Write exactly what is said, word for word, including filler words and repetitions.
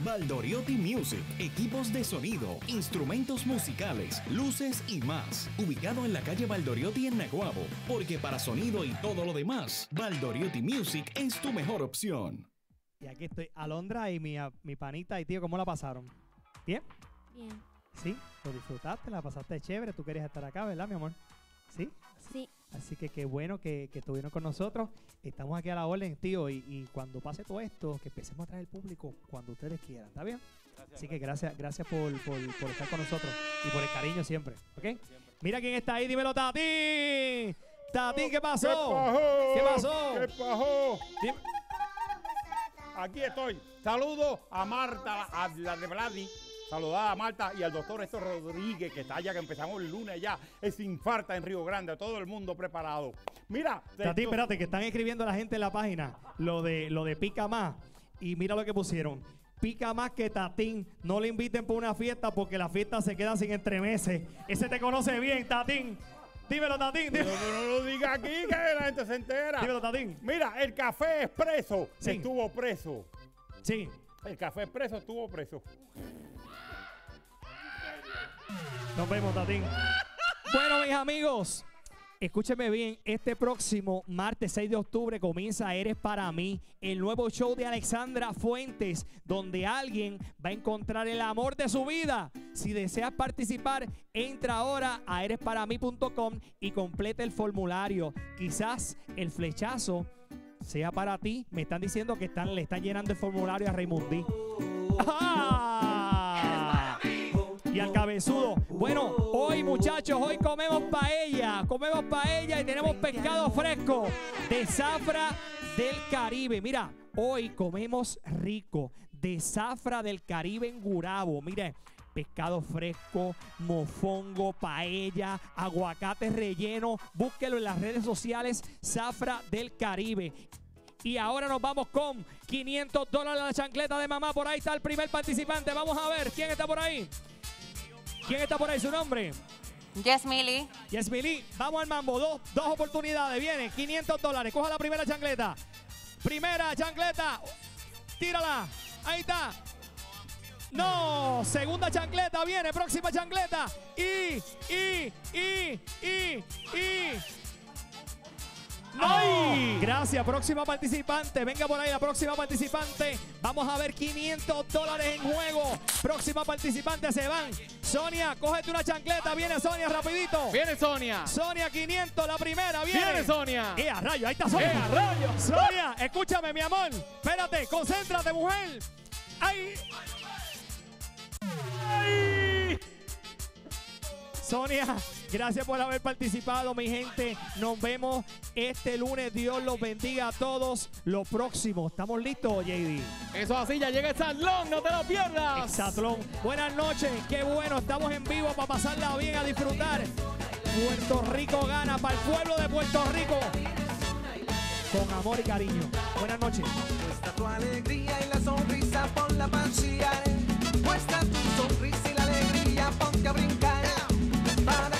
Valdoriotti Music, equipos de sonido, instrumentos musicales, luces y más. Ubicado en la calle Valdoriotti en Naguabo, porque para sonido y todo lo demás, Valdoriotti Music es tu mejor opción. Y aquí estoy, Alondra y mi, mi panita y tío, ¿cómo la pasaron? ¿Bien? Bien. ¿Sí? ¿Lo disfrutaste? ¿La pasaste chévere? ¿Tú querías estar acá, verdad, mi amor? ¿Sí? Sí. Así que qué bueno que, que estuvieron con nosotros. Estamos aquí a la orden, tío, y, y cuando pase todo esto, que empecemos a traer el público cuando ustedes quieran, ¿está bien? Gracias, Así que gracias, gracias por, por, por estar con nosotros y por el cariño siempre, ¿ok? Siempre. Mira quién está ahí, dímelo, Tatín. Tatín, ¿qué pasó? ¿Qué pasó? ¿Qué pasó? ¿Qué pasó? Dime. Aquí estoy. Saludo a Marta, a la de Vladi. Saludada a Marta y al doctor Héctor Rodríguez, que está allá, que empezamos el lunes ya. Es Infarta en Río Grande, todo el mundo preparado. Mira. Tati, espérate, que están escribiendo la gente en la página lo de, lo de pica más. Y mira lo que pusieron. Pica más que Tatín. No le inviten por una fiesta porque la fiesta se queda sin entremeses. Ese te conoce bien, Tatín. Dímelo, Tatín. Dímelo. No, no, no lo diga aquí, que la gente se entera. Dímelo, Tatín. Mira, el café expreso Sí. estuvo preso. Sí. El café expreso estuvo preso. Nos vemos, Tatín. Bueno, mis amigos, escúchenme bien. Este próximo martes seis de octubre comienza Eres Para Mí, el nuevo show de Alexandra Fuentes, donde alguien va a encontrar el amor de su vida. Si deseas participar, entra ahora a eres para mí punto com y completa el formulario. Quizás el flechazo sea para ti. Me están diciendo que están, le están llenando el formulario a Raymondí. ¡Ah! Y al cabezudo. Bueno, hoy, muchachos, hoy comemos paella. Comemos paella y tenemos pescado fresco de Zafra del Caribe. Mira, hoy comemos rico de Zafra del Caribe en Gurabo. Mire, pescado fresco, mofongo, paella, aguacate relleno. Búsquelo en las redes sociales, Zafra del Caribe. Y ahora nos vamos con quinientos dólares la chancleta de mamá. Por ahí está el primer participante. Vamos a ver quién está por ahí. ¿Quién está por ahí? ¿Su nombre? Yesmili. Yesmili. Vamos al mambo. Dos, dos oportunidades. Viene. quinientos dólares. Coja la primera chancleta. Primera chancleta. Tírala. Ahí está. No. Segunda chancleta. Viene. Próxima chancleta. Y, y, y, y, y. ¡No! Gracias, próxima participante. Venga por ahí la próxima participante. Vamos a ver quinientos dólares en juego. Próxima participante se van. Sonia, cógete una chancleta. Viene Sonia rapidito. Viene Sonia. Sonia, quinientos, la primera. Viene. Viene Sonia. ¡Eh, a rayo! Ahí está Sonia. ¡Eh, a rayo! Sonia, escúchame, mi amor. Espérate, concéntrate, mujer. ¡Ay! ¡Ay! Sonia, gracias por haber participado, mi gente. Nos vemos este lunes. Dios los bendiga a todos. Lo próximo, ¿estamos listos, J D? Eso así, ya llega el Exatlón, no te lo pierdas. Exatlón. Buenas noches, qué bueno, estamos en vivo para pasarla bien, a disfrutar. Puerto Rico gana, para el pueblo de Puerto Rico. Con amor y cariño. Buenas noches. Muestra tu alegría y la sonrisa, pon la pancilla. Muestra tu sonrisa y la alegría, ponte a brincar. Para